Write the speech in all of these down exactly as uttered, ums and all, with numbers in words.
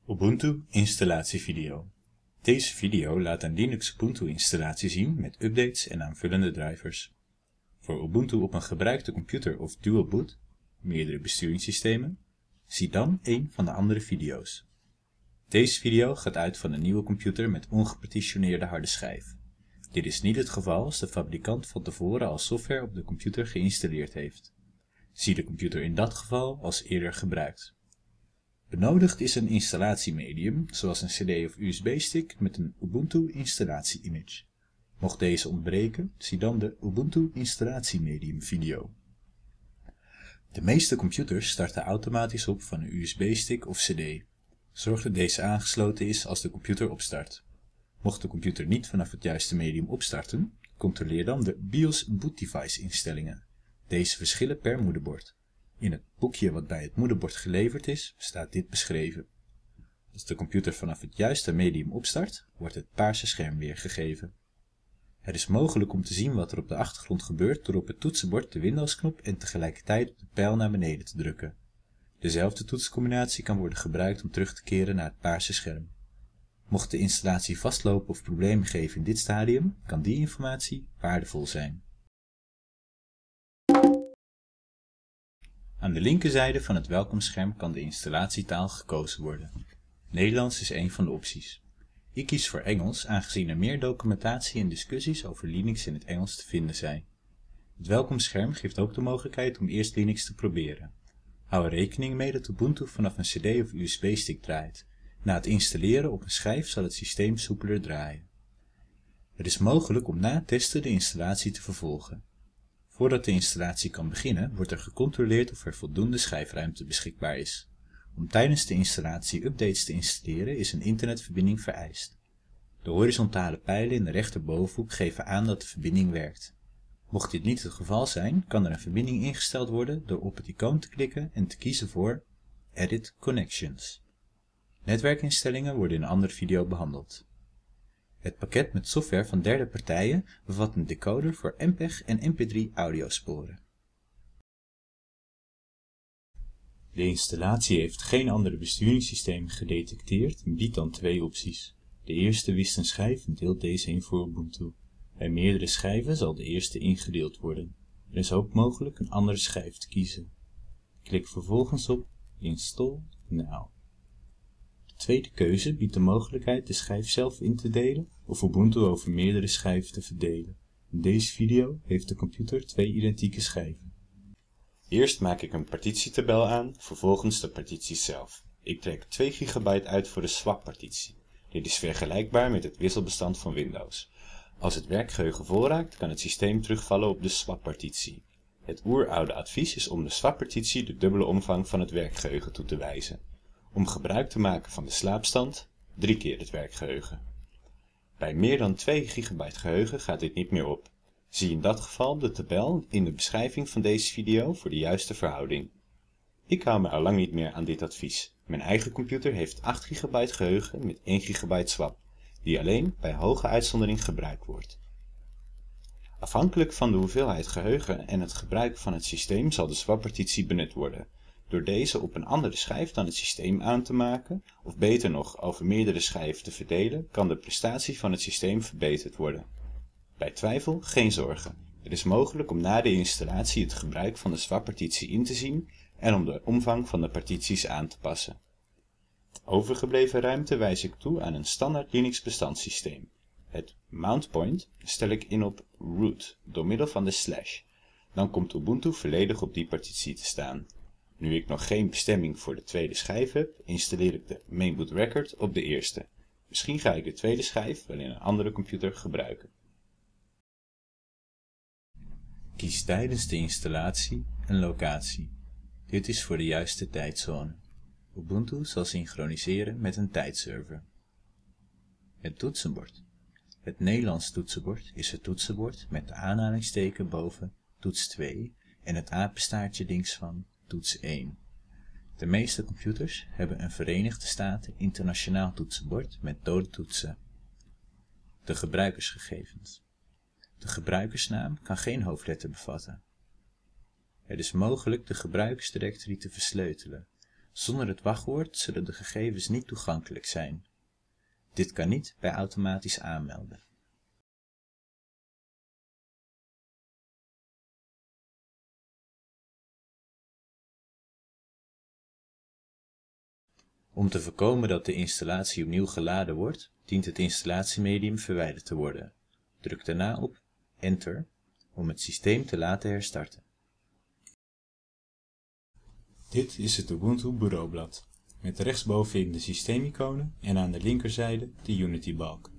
Ubuntu installatievideo. Deze video laat een Linux Ubuntu installatie zien met updates en aanvullende drivers. Voor Ubuntu op een gebruikte computer of dual boot, meerdere besturingssystemen, zie dan een van de andere video's. Deze video gaat uit van een nieuwe computer met ongepartitioneerde harde schijf. Dit is niet het geval als de fabrikant van tevoren al software op de computer geïnstalleerd heeft. Zie de computer in dat geval als eerder gebruikt. Benodigd is een installatiemedium, zoals een cd of U S B-stick met een Ubuntu installatie-image. Mocht deze ontbreken, zie dan de Ubuntu installatiemedium video. De meeste computers starten automatisch op van een U S B-stick of cd. Zorg dat deze aangesloten is als de computer opstart. Mocht de computer niet vanaf het juiste medium opstarten, controleer dan de BIOS Boot Device instellingen. Deze verschillen per moederbord. In het boekje wat bij het moederbord geleverd is, staat dit beschreven. Als de computer vanaf het juiste medium opstart, wordt het paarse scherm weergegeven. Het is mogelijk om te zien wat er op de achtergrond gebeurt door op het toetsenbord de Windows-knop en tegelijkertijd op de pijl naar beneden te drukken. Dezelfde toetscombinatie kan worden gebruikt om terug te keren naar het paarse scherm. Mocht de installatie vastlopen of problemen geven in dit stadium, kan die informatie waardevol zijn. Aan de linkerzijde van het welkomstscherm kan de installatietaal gekozen worden. Nederlands is een van de opties. Ik kies voor Engels, aangezien er meer documentatie en discussies over Linux in het Engels te vinden zijn. Het welkomstscherm geeft ook de mogelijkheid om eerst Linux te proberen. Hou er rekening mee dat Ubuntu vanaf een cd of U S B-stick draait. Na het installeren op een schijf zal het systeem soepeler draaien. Het is mogelijk om na het testen de installatie te vervolgen. Voordat de installatie kan beginnen, wordt er gecontroleerd of er voldoende schijfruimte beschikbaar is. Om tijdens de installatie updates te installeren is een internetverbinding vereist. De horizontale pijlen in de rechterbovenhoek geven aan dat de verbinding werkt. Mocht dit niet het geval zijn, kan er een verbinding ingesteld worden door op het icoon te klikken en te kiezen voor Edit Connections. Netwerkinstellingen worden in een andere video behandeld. Het pakket met software van derde partijen bevat een decoder voor M P E G en M P drie audiosporen. De installatie heeft geen andere besturingssystemen gedetecteerd en biedt dan twee opties. De eerste wist een schijf en deelt deze in voor Ubuntu. Bij meerdere schijven zal de eerste ingedeeld worden. Er is ook mogelijk een andere schijf te kiezen. Klik vervolgens op Install Now. De tweede keuze biedt de mogelijkheid de schijf zelf in te delen of Ubuntu over meerdere schijven te verdelen. In deze video heeft de computer twee identieke schijven. Eerst maak ik een partitietabel aan, vervolgens de partities zelf. Ik trek twee gigabyte uit voor de swap-partitie. Dit is vergelijkbaar met het wisselbestand van Windows. Als het werkgeheugen volraakt, kan het systeem terugvallen op de swap-partitie. Het oeroude advies is om de swap-partitie de dubbele omvang van het werkgeheugen toe te wijzen. Om gebruik te maken van de slaapstand, drie keer het werkgeheugen. Bij meer dan twee gigabyte geheugen gaat dit niet meer op. Zie in dat geval de tabel in de beschrijving van deze video voor de juiste verhouding. Ik hou me al lang niet meer aan dit advies. Mijn eigen computer heeft acht gigabyte geheugen met één gigabyte swap, die alleen bij hoge uitzondering gebruikt wordt. Afhankelijk van de hoeveelheid geheugen en het gebruik van het systeem zal de swap-partitie benut worden. Door deze op een andere schijf dan het systeem aan te maken, of beter nog over meerdere schijven te verdelen, kan de prestatie van het systeem verbeterd worden. Bij twijfel geen zorgen. Het is mogelijk om na de installatie het gebruik van de swap-partitie in te zien en om de omvang van de partities aan te passen. De overgebleven ruimte wijs ik toe aan een standaard Linux bestandssysteem. Het mount point stel ik in op root door middel van de slash. Dan komt Ubuntu volledig op die partitie te staan. Nu ik nog geen bestemming voor de tweede schijf heb, installeer ik de mainboot record op de eerste. Misschien ga ik de tweede schijf wel in een andere computer gebruiken. Kies tijdens de installatie een locatie. Dit is voor de juiste tijdzone. Ubuntu zal synchroniseren met een tijdserver. Het toetsenbord. Het Nederlands toetsenbord is het toetsenbord met de aanhalingsteken boven toets twee en het apenstaartje links van toets één. De meeste computers hebben een Verenigde Staten internationaal toetsenbord met dode toetsen. De gebruikersgegevens. De gebruikersnaam kan geen hoofdletter bevatten. Het is mogelijk de gebruikersdirectory te versleutelen. Zonder het wachtwoord zullen de gegevens niet toegankelijk zijn. Dit kan niet bij automatisch aanmelden. Om te voorkomen dat de installatie opnieuw geladen wordt, dient het installatiemedium verwijderd te worden. Druk daarna op Enter om het systeem te laten herstarten. Dit is het Ubuntu bureaublad, met rechtsbovenin de systeemiconen en aan de linkerzijde de Unity-balk.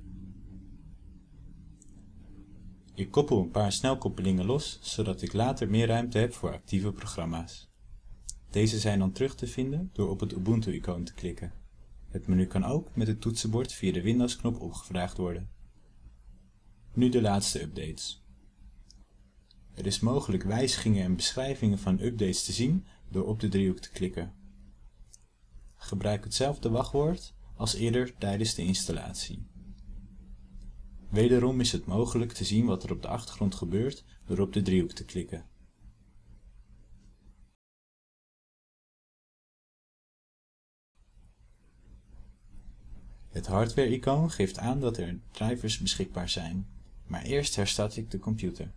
Ik koppel een paar snelkoppelingen los, zodat ik later meer ruimte heb voor actieve programma's. Deze zijn dan terug te vinden door op het Ubuntu-icoon te klikken. Het menu kan ook met het toetsenbord via de Windows-knop opgevraagd worden. Nu de laatste updates. Er is mogelijk wijzigingen en beschrijvingen van updates te zien door op de driehoek te klikken. Gebruik hetzelfde wachtwoord als eerder tijdens de installatie. Wederom is het mogelijk te zien wat er op de achtergrond gebeurt door op de driehoek te klikken. Het hardware-icoon geeft aan dat er drivers beschikbaar zijn, maar eerst herstart ik de computer.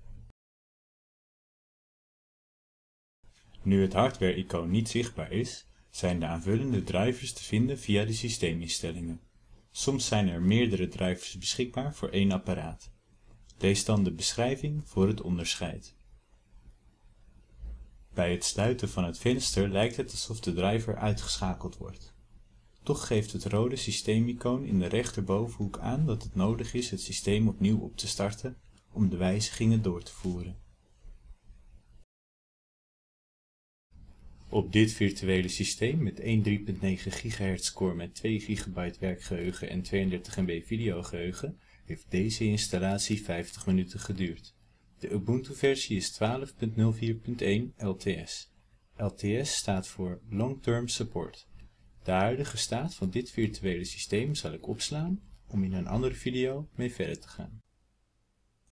Nu het hardware-icoon niet zichtbaar is, zijn de aanvullende drivers te vinden via de systeeminstellingen. Soms zijn er meerdere drivers beschikbaar voor één apparaat. Lees dan de beschrijving voor het onderscheid. Bij het sluiten van het venster lijkt het alsof de driver uitgeschakeld wordt. Toch geeft het rode systeemicoon in de rechterbovenhoek aan dat het nodig is het systeem opnieuw op te starten om de wijzigingen door te voeren. Op dit virtuele systeem met één drie komma negen gigahertz core met twee gigabyte werkgeheugen en tweeëndertig megabyte videogeheugen heeft deze installatie vijftig minuten geduurd. De Ubuntu versie is twaalf punt nul vier punt één L T S. L T S staat voor Long Term Support. De huidige staat van dit virtuele systeem zal ik opslaan om in een andere video mee verder te gaan.